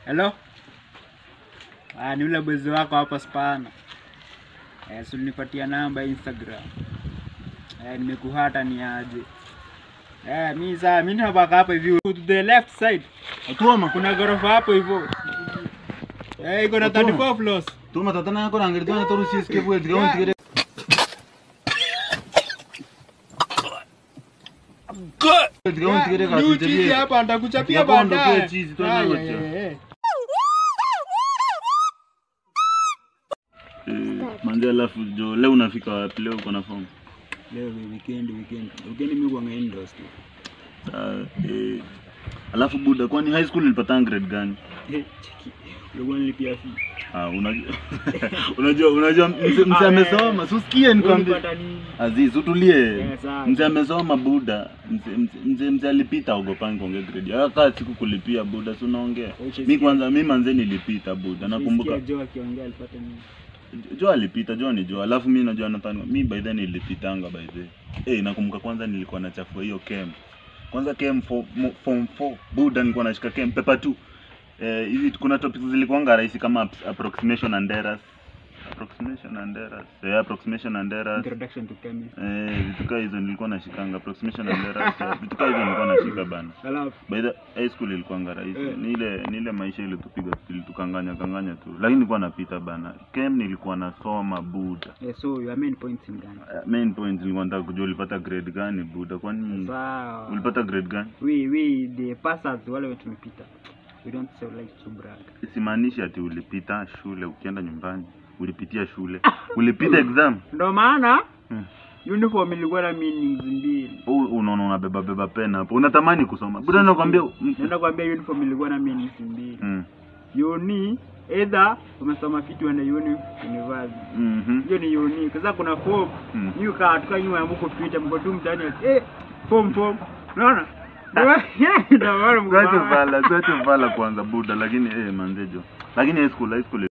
Hello? Ni ule bwezi wako hapa Spana. So nipatia namba Instagram. Nimekuhata ni aje. Mimi napaka hapa hivi to the left side. Atuma kuna gorofa hapo hivyo. Iko na 34 floors. Tuma tatana yako rangiritwa toru siske bwe ground tigere. Good. Ground tigere ka sitiri. Hapa ndakuchapia baadaye. Cheese tu na wote. Manze alafu jo leo unafika wapi leo uko na form? Leo weekend mimi kwa indoors tu. Alafu buda kwani high school nilipata grade gani? Cheki. Leo nilipia fee. Unajua mzee amesoma. Usikie nikwambie. Aziz utulie. Mzee amesoma buda. Mzee alipita ogopangi ongea grade. Hata siku kulipia buda si unaongea. Mimi manze nilipita buda. Nakumbuka Jo akiongea alipata nini? Jo alipita, Jo ni Jo. Alafu mimi najua nataka mimi by then nilipitanga by the. Nakumbuka kwanza nilikuwa nachafua hiyo camp. Kwanza camp form 4 buda nilikuwa nashika camp paper 2. Hivi kuna topics zilikuwa rahisi kama approximation and errors. Introduction to chemistry. Vitu kama hizo nilikuwa nashikanga approximation and errors. Vitu kama hizo nilikuwa nashika bana. By the high school ilikuwa rahisi. Ni ile maisha ile tupiga tukanganya tu. Lakini nilikuwa napita bana. Chem nilikuwa nasoma buda. So your main points in gani? Main point nilikuwa nataka kujua ulipata grade gani buda. Kwani ulipata grade gani? We the passers wale tumepita. We don't say like to brag. Simaanishi ati ulipita shule ukienda nyumbani. Ulipitia shule. Ulipita exam. Ndio maana uniform ilikuwa na meanings mbili. Unaona unabeba pena hapo. Unatamani kusoma. Buda nakwambia uniform ilikuwa na meanings mbili. Uni either umesoma kitu na university. Hiyo ni uni. Kaza kuna form. Hiyo katika nyuma ya mko pita mko tu mtani. Form. Unaona? Ndio Kwetu vala kwanza buda lakini manzejo. Lakini high school